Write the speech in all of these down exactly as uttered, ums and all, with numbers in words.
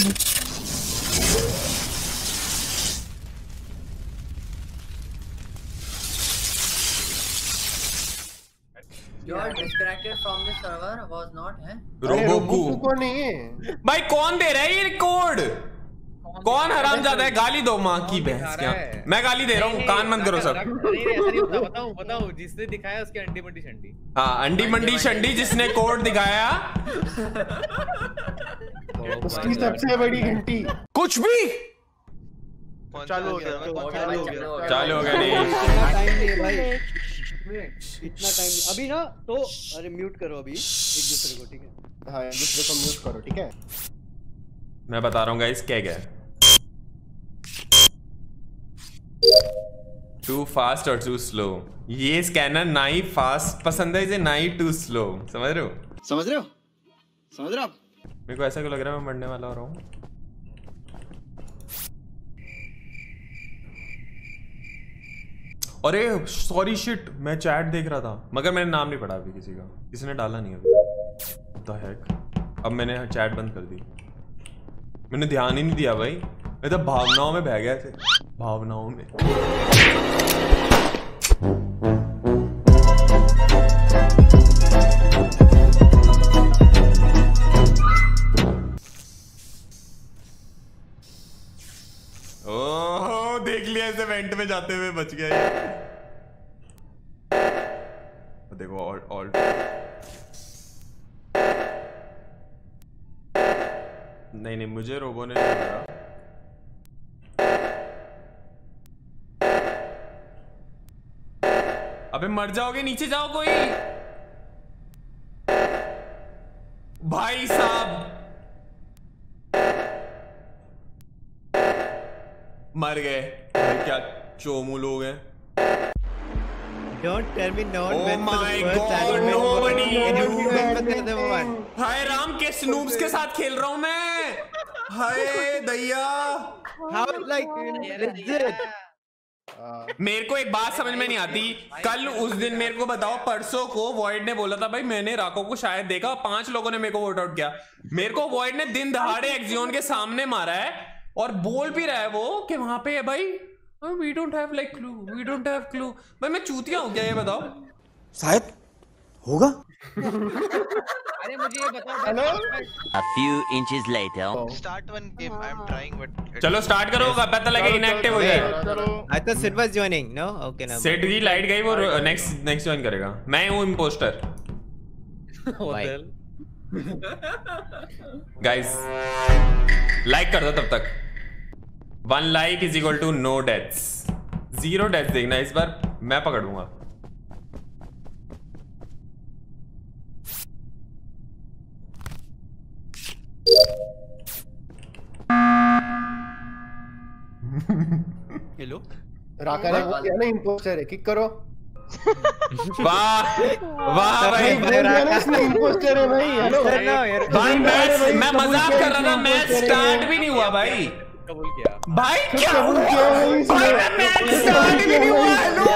You are disconnected from the server was not है? रोबोकू को नहीं है भाई, कौन दे रहा है ये कोड? कौन हरामजादा है? गाली दो माँ की भैंस क्या? मैं गाली दे रहा हूँ, कान बंद करो सब। बताओ बताओ जिसने दिखाया उसके अंडी मंडी शंडी। हाँ, अंडी मंडी शंडी जिसने कोड दिखाया उसकी सबसे बड़ी घंटी। कुछ भी चालू हो गया, चालू हो गया नहीं टाइम नहीं भाई, इतना टाइम अभी ना तो। अरे म्यूट करो अभी एक दूसरे को, ठीक है? हाँ, एक दूसरे को म्यूट करो, ठीक है? मैं बता रहा हूँ गाइस क्या क्या है। टू फास्ट और टू स्लो। ये स्कैनर ना ही फास्ट पसंद है इसे, ना ही टू स्लो। समझ रहे हो? समझ रहे हो समझ रहे हो आप? मेरे को ऐसा क्यों लग रहा है मैं मरने वाला हो रहा हूँ। अरे सॉरी शिट, मैं चैट देख रहा था मगर मैंने नाम नहीं पढ़ा अभी किसी का, किसी ने डाला नहीं अभी। What the heck? अब मैंने चैट बंद कर दी, मैंने ध्यान ही नहीं दिया भाई। मैं तो भावनाओं में बह गया थे, भावनाओं में। ओह देख लिया ऐसे वेंट में जाते हुए, बच गया। देखो ऑल्ट ऑल्ट नहीं नहीं मुझे रोबो ने नहीं मारा। अबे मर जाओगे, नीचे जाओ कोई। भाई साहब मर गए। क्या चोमू लोग हैं। Don't tell me not Oh when my God, nobody. हाय राम के स्नूप्स के साथ खेल रहा हूँ मैं। हाय दैया। How like legit? मेरे को एक बात समझ में नहीं आती। कल उस दिन मेरे को बताओ, परसों को वॉइड ने बोला था भाई मैंने राको को शायद देखा, पांच लोगों ने मेरे को वोट आउट किया। मेरे को वॉइड ने दिन दहाड़े एक्सियोन के सामने मारा है और बोल भी रहा है वो कि वहां पे है भाई we don't have like clue, we don't have clue. भाई मैं चूतिया हूं क्या ये बताओ? शायद होगा। अरे मुझे ये बताओ। Hello. A few inches later. Start one game. I'm trying, but चलो स्टार्ट करो, कब पता लगे इनएक्टिव हो जाए। I thought Sid was joining. No, okay now. Set की लाइट गई, वो नेक्स्ट नेक्स्ट ज्वाइन करेगा। मैं हूं इंपोस्टर। गाइस लाइक कर दो तब तक। One like is equal to no deaths. Zero deaths देखना इस बार, मैं पकड़ूंगा। हेलो राका ने बोल दिया ना इंपोस्टर है, किक करो। वाह वाह भाई, इंपोस्टर है भाई। हेलो भाई मैच, मैं मजाक कर रहा था, मैच स्टार्ट भी नहीं हुआ भाई। कबूल किया भाई क्या हुआ? भाई मैं मैच स्टार्ट भी नहीं हुआ। हेलो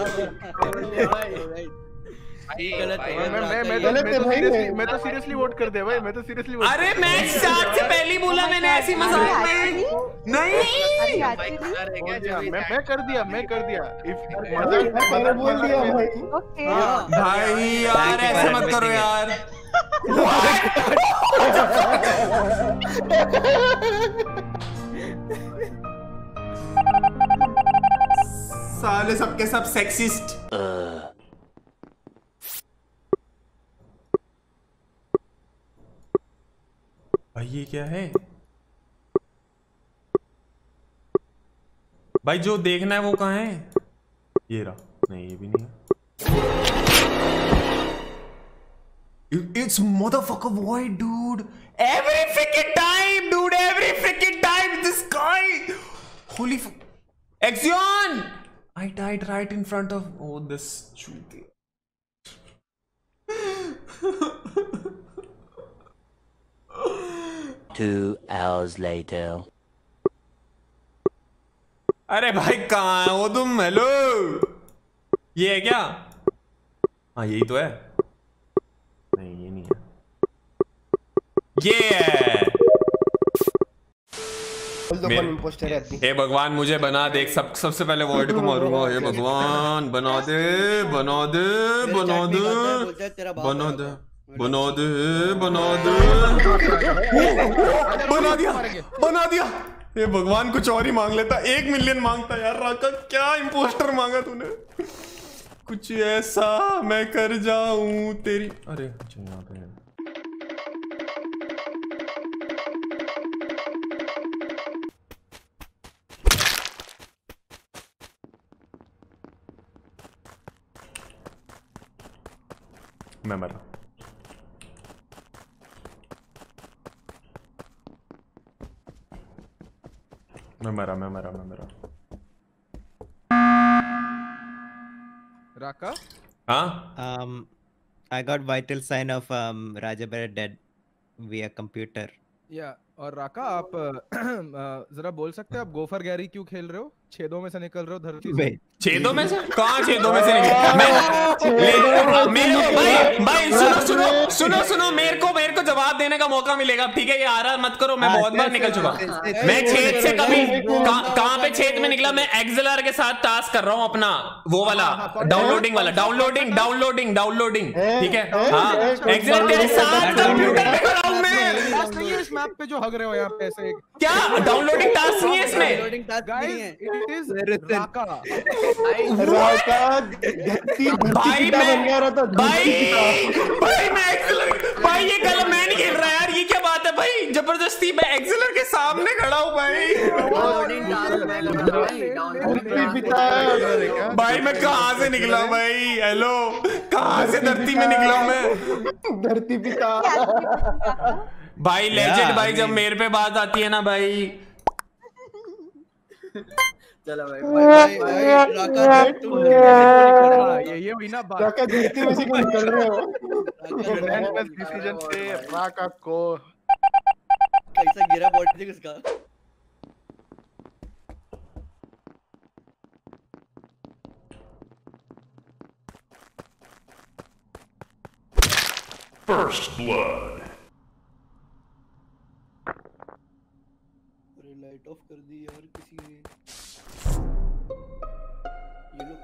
गलत है। मैं मैं मैं तो मैं तो सीरियसली मैं तो सीरियसली वोट कर दिया भाई, मैं तो सीरियसली वोट। अरे मैच स्टार्ट से पहले ही बोला मैंने, ऐसी मजाक में नहीं। मैं मैं कर दिया मैं कर दिया मैंने बोल दिया भाई। भाई यार ऐसे मत करो यार। साले सबके सब सेक्सिस्ट। भाई ये क्या है भाई? जो देखना है वो कहाँ है? ये रहा। नहीं ये भी नहीं है। It's motherfucker void, dude. Every freaking time, dude. Every freaking time. This guy. Holy f. Axion. I died right in front of. Oh, this shooting. Two hours later. अरे भाई कहाँ हो तुम? हेलो, ये है क्या? हाँ यही तो है। नहीं ये नहीं है, ये है। तो मेरे- कौन imposter है अपनी? हे भगवान मुझे बना दे, सब सबसे पहले वॉइड को मारूंगा। हे भगवान बना दे बना दे बना दे बना दे बना दे बना दे बना दिया बना दिया। ये भगवान कुछ और ही मांग लेता, एक मिलियन मांगता यार। राका क्या इम्पोस्टर मांगा तूने, कुछ ऐसा मैं कर जाऊं तेरी। अरे अच्छा यहाँ पे है। मैं मरा। मैं मरा मैं मरा मैं मरा। Raka? हाँ Um, I got vital sign of um, Raja Bear dead via computer. या और राका आप अ, जरा बोल सकते हैं आप गोफर गैरी क्यों खेल रहे हो? छेदों में से निकल रहे हो धरती से। छेदों में से? कहाँ छेदों में से निकले? मैं मेरे भाई भाई सुनो सुनो सुनो सुनो मेरे को मेरे को जवाब देने का मौका मिलेगा, ठीक है? ये आ रहा मत करो, मैं बहुत बार निकल चुका। मैं छेद से कभी कहाँ पे छेद में निकला? मैं एक्सएलआर के साथ टास्क कर रहा हूँ अपना, वो वाला डाउनलोडिंग वाला डाउनलोडिंग डाउनलोडिंग डाउनलोडिंग ठीक है? हाँ एक्सएलआर तेरे साथ कंप्यूटर पे खड़ा हूँ मैं। इस मैप पे जो हग रहे हो यहाँ पे ऐसे क्या डाउनलोडिंग टास्क नहीं है इसमें? डाउनलोडिंग टास्क नहीं है। इट इज राका। राका धरती भाई पिता बन गया मैं रहा था। भाई भाई मैं एक्सेलर भाई ये कल मैं नहीं खेल रहा यार, ये क्या बात है भाई? जबरदस्ती मैं एक्सेलर के सामने खड़ा हूँ भाई। डाउनलोडिंग टास्क मैं कर रहा हूं भाई, डाउनलोडिंग धरती पिता भाई मैं कहाँ से निकला भाई? हेलो कहाँ से धरती में निकला मैं? धरती पिता भाई लेजेंड भाई जब मेरे पे बात आती है ना भाई। चलो भाई भाई भाई राका तुम ये ये हुई ना बात। राका धरती में से क्यों निकल रहे हो? रिलेंटलेस डिसीजन से राका को कैसा गिरा बॉडी देख उसका। First blood. अरे लाइट ऑफ कर दी यार किसी ने। ये लो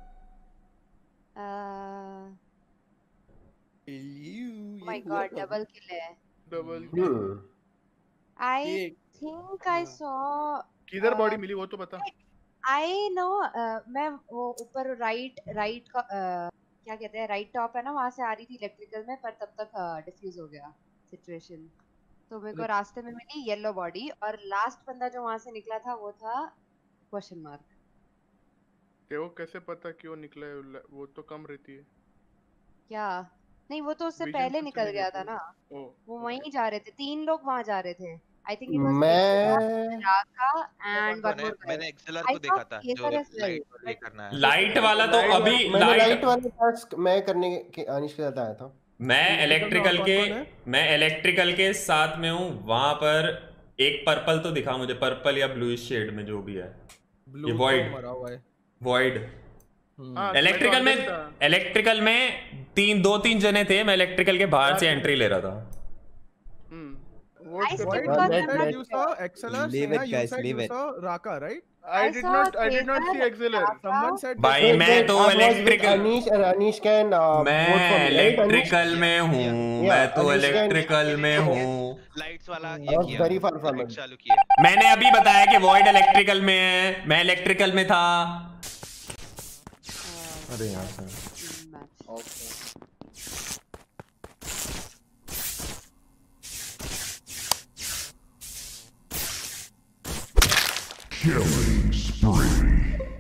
Oh my god, double kill है। Double I think I saw किधर बॉडी मिली वो तो बता। I know uh, मैं वो ऊपर राइट राइट का uh, क्या कहते हैं राइट टॉप है ना, वहाँ से आ रही थी इलेक्ट्रिकल में, पर तब तक डिफ्यूज हो गया सिचुएशन। तो मेरे को रास्ते में मिली येलो बॉडी, और लास्ट बंदा जो वहाँ से निकला था वो था क्वेश्चन मार्क। तेरे को कैसे पता क्यों निकला है? वो तो कम रहती है। क्या नहीं, वो तो उससे Vision पहले तो निकल चली गया गई था ना। ओ, वो वहीं जा रहे थे, तीन लोग वहाँ जा रहे थे। आई थिंक इट वाज मैं राका एंड वन मैंने मोर मैंने एक्सेलर को देखा था जो लाइट वाले करना है। लाइट वाला तो अभी मैंने लाइट लाइट वाले टास्क मैं करने के अनिश के साथ आया था। मैं इलेक्ट्रिकल के मैं इलेक्ट्रिकल के साथ में हूँ। वहां पर एक पर्पल तो दिखा मुझे, पर्पल या ब्लूइश शेड में जो भी है। ये वॉइड वॉइड इलेक्ट्रिकल में इलेक्ट्रिकल में तीन दो तीन जने थे। मैं इलेक्ट्रिकल के बाहर से एंट्री ले रहा था। What the right you saw Exceler? Leave it, guys, leave you it. saw Raka, right? I I did saw not. I did not see Exceler, Exceler. Someone said. भाई मैं तो इलेक्ट्रिकल अनीश अनीश कैन मैं electrical में हूँ। मैं तो electrical में हूँ। लाइट्स वाला ये किया। वेरी फार फ्रॉम चालू किया। मैंने अभी बताया कि वॉइड इलेक्ट्रिकल में है, मैं इलेक्ट्रिकल में था। अरे यार sir Killing spree.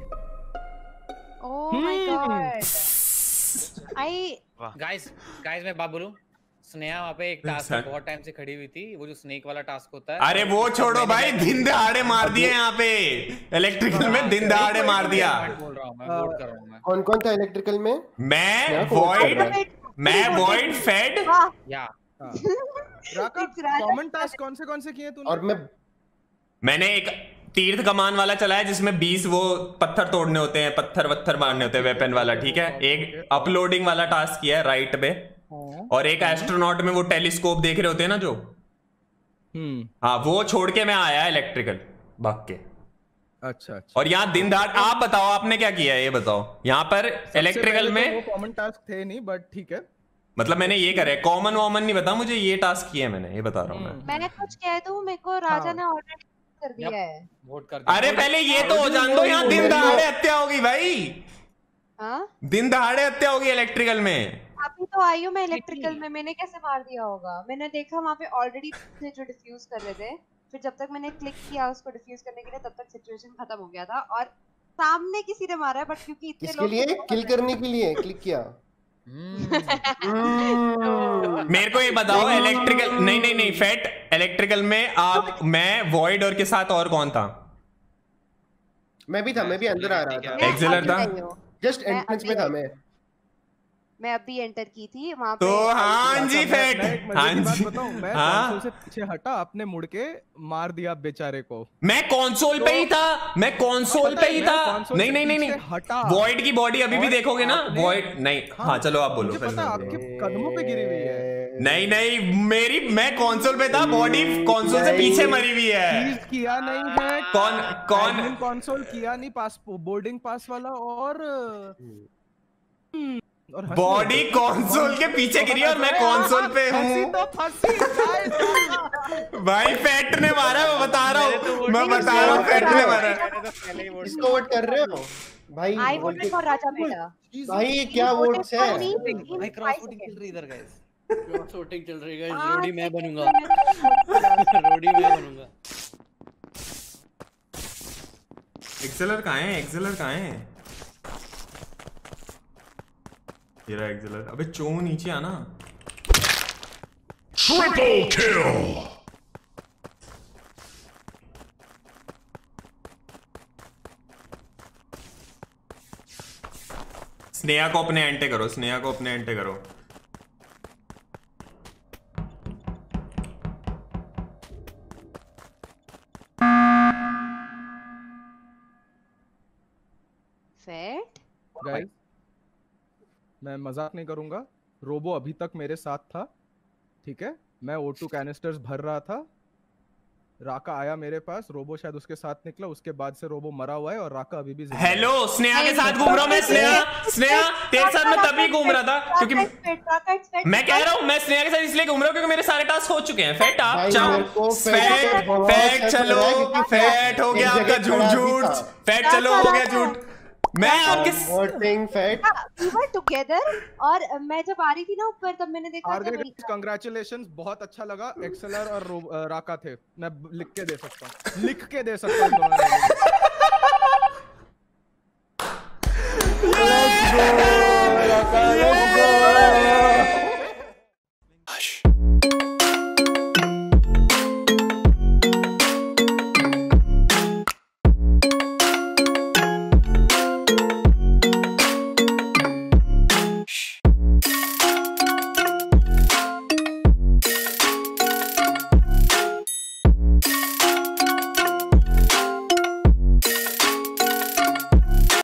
Oh my god. I guys guys मैं बात बोलूं, स्नेहा वहाँ पे एक टास्क में बहुत टाइम से खड़ी हुई थी, वो जो स्नेक वाला टास्क होता है। अरे वो छोड़ो भाई, दिन दहाड़े मार दिए यहाँ पे इलेक्ट्रिकल में, दिन दहाड़े मार दिया। बोल रहा हूँ मैं, वोट कर रहा हूँ मैं। कौन कौन था इलेक्ट्रिकल में? मैं वॉइड मैं वॉइड फेड या राका कॉमन टास्क कौन से कौन से किए तूने? और मैं मैंने एक तीर्थ कमान वाला चलाया जिसमें बीस वो पत्थर तोड़ने होते हैं, पत्थर वत्थर मारने होते हैं, वेपन वाला, ठीक है। एक अपलोडिंग वाला टास्क किया है राइट पे, और एक एस्ट्रोनॉट में वो टेलीस्कोप देख रहे होते हैं ना जो, हाँ वो छोड़ के मैं आया इलेक्ट्रिकल। भाग के। अच्छा अच्छा। और यहाँ दिन रात आप बताओ आपने क्या किया है ये बताओ। यहाँ पर इलेक्ट्रिकल में वो कॉमन टास्क थे नहीं बट ठीक है। मतलब मैंने ये करे कॉमन वॉमन नहीं बता मुझे ये टास्क किया है मैंने ये बता रहा हूँ मैं। मैंने कुछ किया है तो मेरे को राजा ने ऑलरेडी कर दिया है। वोट कर दिया। अरे पहले ये तो हो जान दो यहाँ दिन दहाड़े हत्या होगी भाई। हाँ दिन दहाड़े हत्या होगी इलेक्ट्रिकल में। अभी तो आई हूँ मैं इलेक्ट्रिकल में, मैंने कैसे मार दिया होगा? मैंने देखा वहाँ पे ऑलरेडी थे जो डिफ्यूज कर रहे थे, फिर जब तक मैंने क्लिक किया उसको डिफ्यूज करने के लिए तब तक सिचुएशन खत्म हो गया था और सामने किसी ने मारा है बट क्योंकि इतने किसके लिए किल करने के लिए क्लिक किया। मेरे को ये बताओ इलेक्ट्रिकल नहीं नहीं नहीं फैट इलेक्ट्रिकल में आप मैं वॉइड और के साथ और कौन था? मैं भी था, मैं भी अंदर आ रहा था। एक्सेलर था जस्ट एंट्रेंस में था मैं। मैं अभी एंटर की थी वहां पे। तो हाँ जी फैट हाँ जी बताऊं मैं कंसोल से पीछे हटा आपने मुड़ के मार दिया बेचारे को। मैं कंसोल पे ही था मैं कंसोल पे ही था। नहीं नहीं नहीं नहीं वॉइड की बॉडी अभी भी देखोगे ना वॉइड नहीं। हाँ चलो आप बोलो। आपके कदमों पे गिरी हुई है। नहीं नहीं मेरी मैं कंसोल पे था बॉडी कंसोल से पीछे मरी हुई है। किया नहीं है कौन कौन कंसोल किया नहीं पास बोर्डिंग पास वाला और बॉडी कंसोल के पीछे गिरी और मैं कंसोल पे हूँ। भाई फैट ने मारा मैं बता रहा हूँ मैं बता रहा हूँ फैट ने मारा। किसको वोट कर रहे हो भाई? आई वोटेड फॉर राजा बेटा। भाई क्या वोट्स है? भाई क्रॉस वोटिंग चल रही इधर गाइस। क्रॉस वोटिंग चल रही है गाइस। रोडी मैं बनूंगा। रोडी मैं बनूंगा। एक्सेलर कहाँ है? एक्सेलर कहाँ है? ये रहा एक्सेलर। अबे चो नीचे आना। ट्रिपल किल। स्नेहा को अपने एंटे करो स्नेहा को अपने एंटे करो। फैट गाइस मैं मजाक नहीं करूंगा, रोबो अभी तक मेरे साथ था ठीक है। मैं ओ टू कैनिस्टर्स भर रहा था, राका आया मेरे पास, रोबो शायद उसके साथ निकला, उसके बाद से रोबो मरा हुआ है और राका अभी भी। हेलो स्नेहा के साथ घूम रहा हूँ मैं। स्नेहा स्नेहा तेरे साथ मैं तभी घूम रहा था क्योंकि मैं कह रहा हूँ मैं स्नेहा के साथ इसलिए घूम रहा हूँ क्योंकि मेरे सारे टास्क हो चुके हैं। फैट आप जाओ फैट फैट चलो फैट हो गया आपका झूठ झूठ फैट चलो हो गया झूठ। मैं आपके voting fat we were together और मैं जब आ रही थी ना ऊपर तब मैंने देखा कांग्रेचुलेशंस बहुत अच्छा लगा। एक्सेलर और राका थे, मैं लिख के दे सकता हूँ लिख के दे सकता हूँ।